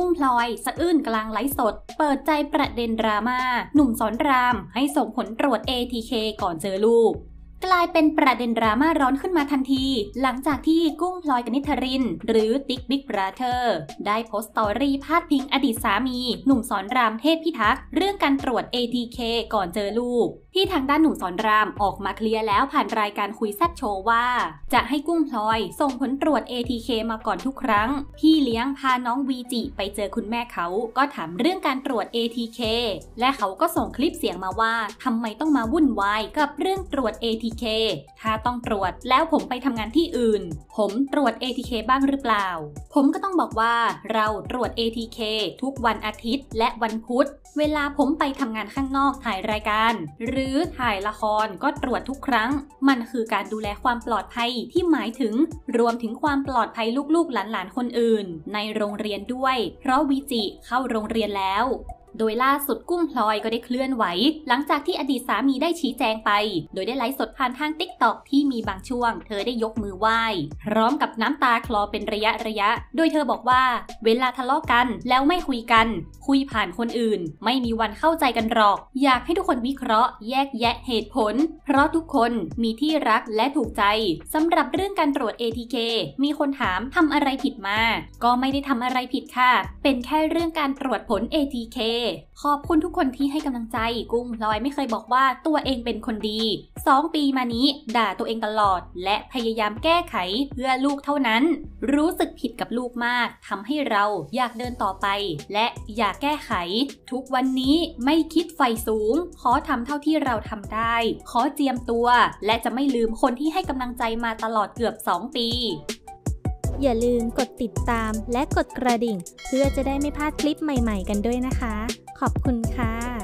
กุ้งพลอยสะอื้นกลางไลฟ์สดเปิดใจประเด็นดราม่าหนุ่มสอนรามให้ส่งผลตรวจ ATK ก่อนเจอลูกกลายเป็นประเด็นดราม่าร้อนขึ้นมาทันทีหลังจากที่กุ้งพลอยกนิษฐรินหรือติ๊กบิ๊กบราเธอร์ได้โพสต์สตอรี่พาดพิงอดีตสามีหนุ่มสอนรามเทพพิทักษ์เรื่องการตรวจ ATK ก่อนเจอลูกที่ทางด้านหนุ่มสอนรามออกมาเคลียร์แล้วผ่านรายการคุยแซ่บโชว์ว่าจะให้กุ้งพลอยส่งผลตรวจ ATK มาก่อนทุกครั้งพี่เลี้ยงพาน้องวีจิไปเจอคุณแม่เขาก็ถามเรื่องการตรวจ ATK และเขาก็ส่งคลิปเสียงมาว่าทำไมต้องมาวุ่นวายกับเรื่องตรวจ ATK ถ้าต้องตรวจแล้วผมไปทำงานที่อื่นผมตรวจ ATK บ้างหรือเปล่าผมก็ต้องบอกว่าเราตรวจ ATK ทุกวันอาทิตย์และวันพุธเวลาผมไปทำงานข้างนอกถ่ายรายการหรือถ่ายละครก็ตรวจทุกครั้งมันคือการดูแลความปลอดภัยที่หมายถึงรวมถึงความปลอดภัยลูกๆหลานๆคนอื่นในโรงเรียนด้วยเพราะวิจิเข้าโรงเรียนแล้วโดยล่าสุดกุ้งพลอยก็ได้เคลื่อนไหวหลังจากที่อดีตสามีได้ชี้แจงไปโดยได้ไลฟ์สดผ่านทาง TikTok ที่มีบางช่วงเธอได้ยกมือไหว้พร้อมกับน้ำตาคลอเป็นระยะโดยเธอบอกว่าเวลาทะเลาะกันแล้วไม่คุยกันคุยผ่านคนอื่นไม่มีวันเข้าใจกันหรอกอยากให้ทุกคนวิเคราะห์แยกแยะเหตุผลเพราะทุกคนมีที่รักและถูกใจสำหรับเรื่องการตรวจ ATK มีคนถามทำอะไรผิดมาก็ไม่ได้ทำอะไรผิดค่ะเป็นแค่เรื่องการตรวจผล ATKขอบคุณทุกคนที่ให้กำลังใจกุ้งพลอยไม่เคยบอกว่าตัวเองเป็นคนดี2 ปีมานี้ด่าตัวเองตลอดและพยายามแก้ไขเพื่อลูกเท่านั้นรู้สึกผิดกับลูกมากทำให้เราอยากเดินต่อไปและอยากแก้ไขทุกวันนี้ไม่คิดไฟสูงขอทำเท่าที่เราทำได้ขอเจียมตัวและจะไม่ลืมคนที่ให้กำลังใจมาตลอดเกือบ2 ปีอย่าลืมกดติดตามและกดกระดิ่งเพื่อจะได้ไม่พลาดคลิปใหม่ๆกันด้วยนะคะขอบคุณค่ะ